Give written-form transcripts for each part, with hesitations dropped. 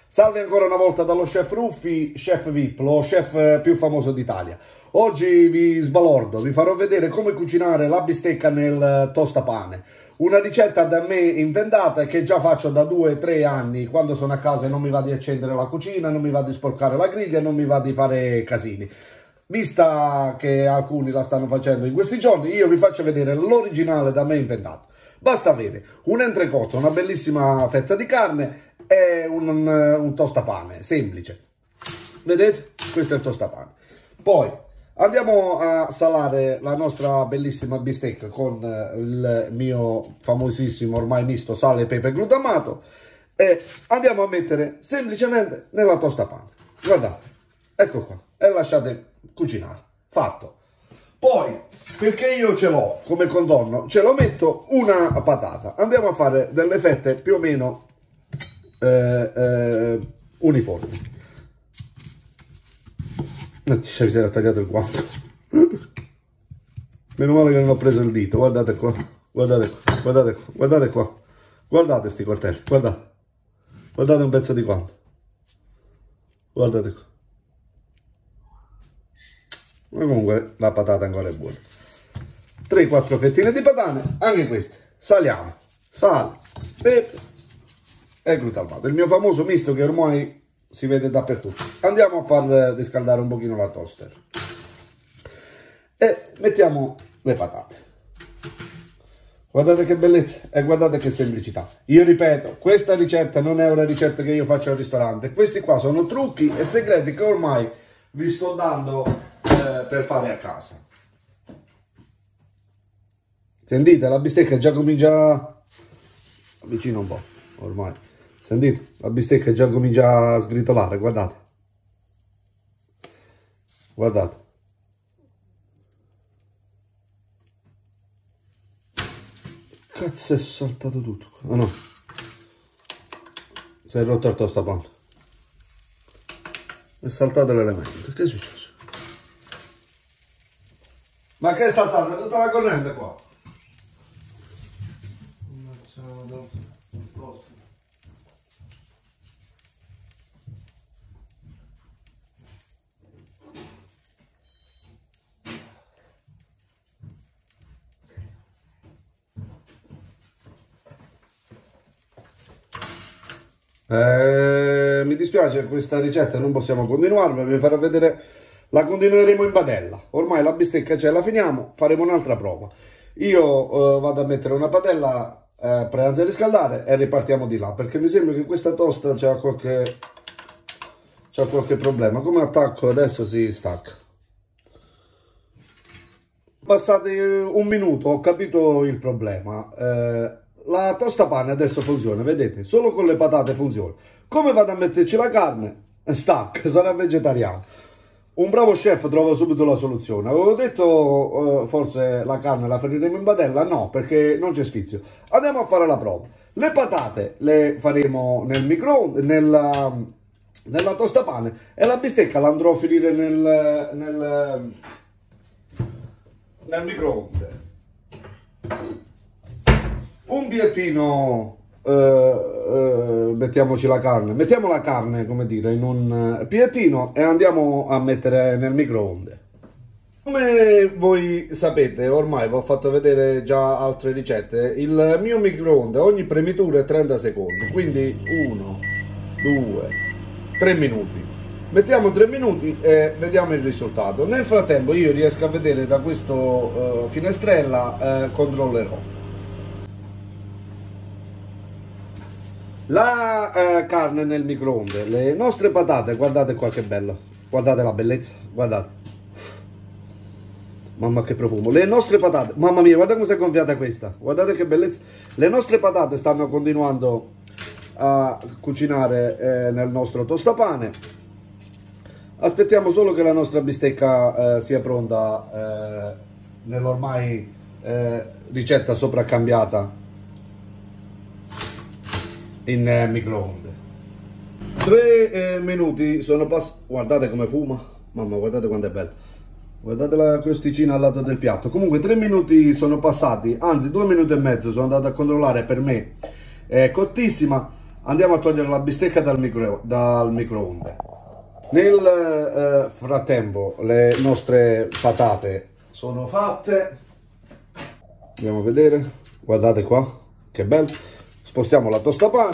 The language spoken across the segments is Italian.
Salve ancora una volta dallo chef Ruffi, chef VIP, lo chef più famoso d'Italia. Oggi vi sbalordo, vi farò vedere come cucinare la bistecca nel tostapane. Una ricetta da me inventata che già faccio da 2-3 anni. Quando sono a casa e non mi va di accendere la cucina, non mi va di sporcare la griglia, non mi va di fare casini. Vista che alcuni la stanno facendo in questi giorni, io vi faccio vedere l'originale da me inventato. Basta avere un entrecotto, una bellissima fetta di carne e un tostapane, semplice. Vedete? Questo è il tostapane. Poi andiamo a salare la nostra bellissima bistecca con il mio famosissimo ormai misto sale, pepe e glutamato e andiamo a mettere semplicemente nella tostapane. Guardate, ecco qua, e lasciate cucinare. Fatto. Poi, perché io ce l'ho come contorno, ce lo metto una patata. Andiamo a fare delle fette più o meno uniformi. Ci si era tagliato il guanto. Meno male che non ho preso il dito. Guardate qua, guardate qua, guardate qua, guardate qua. Guardate sti coltelli, guardate. Guardate un pezzo di guanto. Guardate qua. Ma comunque la patata ancora è buona. 3-4 fettine di patane, anche queste. Saliamo, sale, pepe e glutamato. Il mio famoso misto che ormai si vede dappertutto. Andiamo a far riscaldare un pochino la toaster. E mettiamo le patate. Guardate che bellezza e guardate che semplicità. Io ripeto, questa ricetta non è una ricetta che io faccio al ristorante. Questi qua sono trucchi e segreti che ormai vi sto dando per fare a casa. Sentite, la bistecca già comincia, avvicino un po' ormai, sentite, la bistecca già comincia a sgritolare, guardate, guardate, cazzo è saltato tutto, oh no, si è rotto il tostapane, è saltato l'elemento, che è successo? Ma che è saltata? Tutta la corrente qua. Mi dispiace, questa ricetta non possiamo continuare, ma vi farò vedere. La continueremo in padella. Ormai la bistecca c'è, la finiamo, faremo un'altra prova. Io vado a mettere una padella preanza a riscaldare e ripartiamo di là, perché mi sembra che questa tosta c'ha qualche problema. Come attacco adesso si stacca. Passati un minuto, ho capito il problema. La tostapane adesso funziona, vedete? Solo con le patate funziona. Come vado a metterci la carne? Stacca, sarà vegetariano. Un bravo chef trova subito la soluzione. Avevo detto forse la carne la feriremo in padella? No, perché non c'è sfizio. Andiamo a fare la prova. Le patate le faremo nel microonde, nella tostapane, e la bistecca la andrò a finire nel microonde. Un piattino, mettiamoci la carne, mettiamo la carne, come dire, in un piattino e andiamo a mettere nel microonde. Come voi sapete, ormai vi ho fatto vedere già altre ricette, il mio microonde ogni premitura è 30 secondi, quindi 1, 2, 3 minuti. Mettiamo 3 minuti e vediamo il risultato. Nel frattempo io riesco a vedere da questo finestrella, controllerò. La carne nel microonde, le nostre patate, guardate qua che bello, guardate la bellezza, guardate, mamma che profumo, le nostre patate, mamma mia, guarda come si è gonfiata questa, guardate che bellezza, le nostre patate stanno continuando a cucinare nel nostro tostapane, aspettiamo solo che la nostra bistecca sia pronta nell'ormai ricetta sopraccambiata in microonde. 3 minuti sono passati, guardate come fuma, mamma, guardate quanto è bella, guardate la crosticina al lato del piatto. Comunque 3 minuti sono passati, anzi 2 minuti e mezzo, sono andato a controllare, per me è cottissima. andiamo a togliere la bistecca dal microonde. Nel frattempo le nostre patate sono fatte, andiamo a vedere, guardate qua che bello. Spostiamo la tostapane,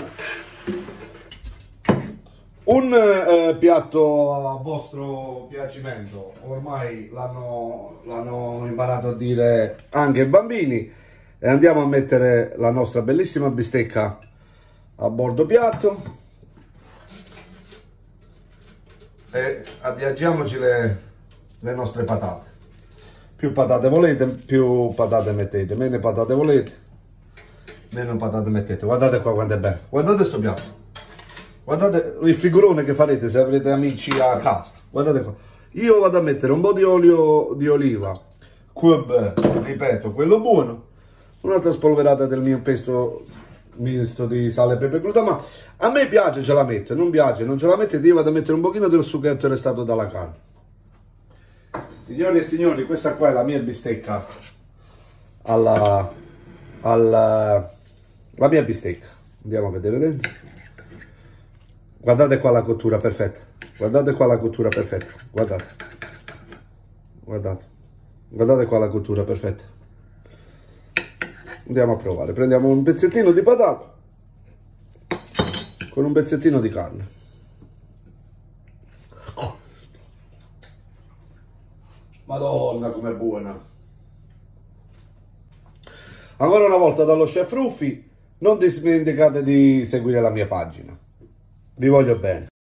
un piatto a vostro piacimento, ormai l'hanno imparato a dire anche i bambini, e andiamo a mettere la nostra bellissima bistecca a bordo piatto e addiagiamoci le nostre patate. Più patate volete, più patate mettete, meno patate volete, meno patate mettete. Guardate qua quanto è bello, guardate sto piatto, guardate il figurone che farete se avrete amici a casa. Guardate qua, io vado a mettere un po' di olio di oliva, ripeto, quello buono, un'altra spolverata del mio pesto misto di sale e pepe glutamato. A me piace, ce la metto, non piace, non ce la mettete, io vado a mettere un pochino del succhetto restato dalla carne. Signori e signori, questa qua è la mia bistecca la mia bistecca. Andiamo a vedere dentro. Guardate qua la cottura perfetta. Guardate qua la cottura perfetta. Guardate. Guardate. Guardate qua la cottura perfetta. Andiamo a provare. Prendiamo un pezzettino di patata con un pezzettino di carne. Madonna, com'è buona! Ancora una volta dallo chef Ruffi, non dimenticate di seguire la mia pagina. Vi voglio bene.